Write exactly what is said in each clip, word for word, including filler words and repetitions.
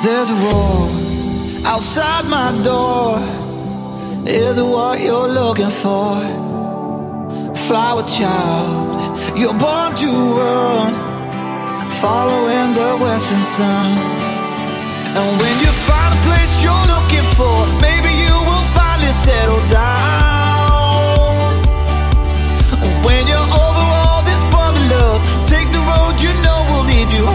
There's a roar outside my door. Is it what you're looking for? Flower child, you're born to run, following the western sun. And when you find a place you're looking for, maybe you will finally settle down. When you're over all this wanderlust, take the road you know will lead you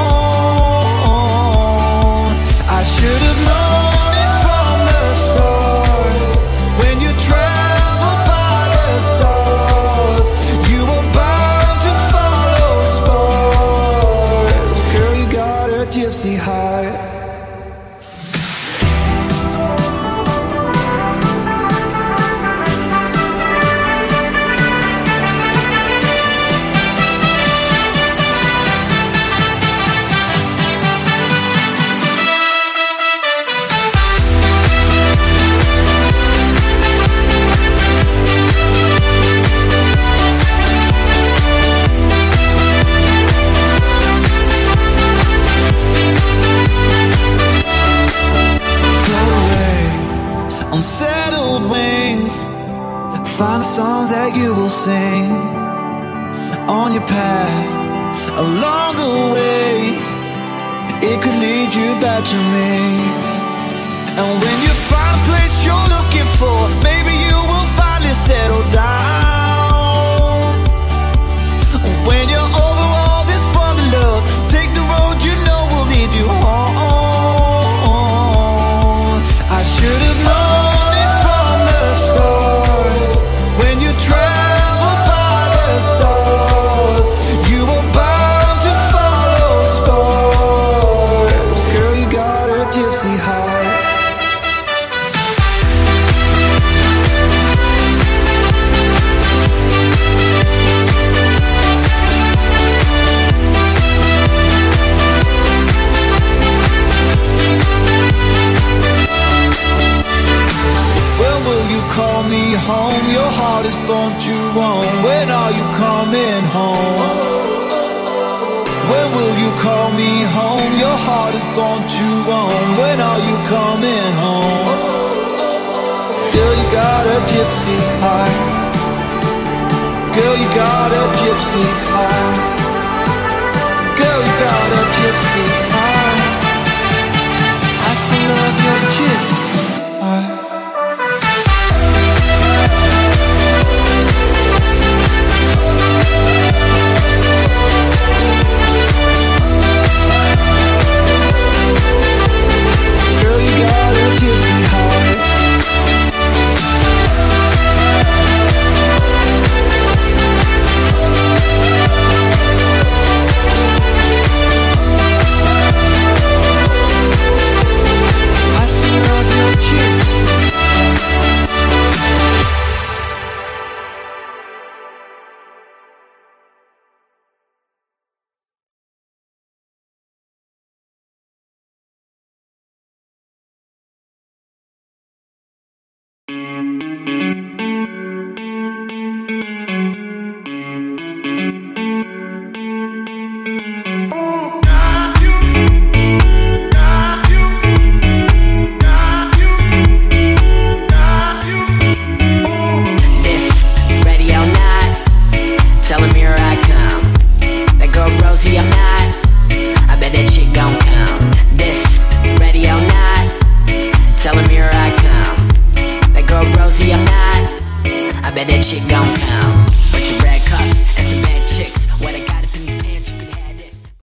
home. I should have known it from the start. When you travel by the stars, you were bound to follow stars. Girl, you got a gypsy heart. Unsettled wings, find songs that you will sing on your path along the way. It could lead you back to me. And when you find a place you're looking for, maybe you will finally settle down. When you're over all this wanderlust, take the road you know will lead you home. I should have known stars, you were bound to follow stars. Girl, you got a gypsy heart. When will you call me home? Your heart is born to roam. When are you coming home? When will you call me home? Your heart is born to roam. When are you coming home? Girl, you got a gypsy heart. Girl, you got a gypsy heart. Girl, you got a gypsy heart. I still love your gypsy heart. Girl, you got a gypsy heart. I still love your gypsy heart. Bet that shit gon' come.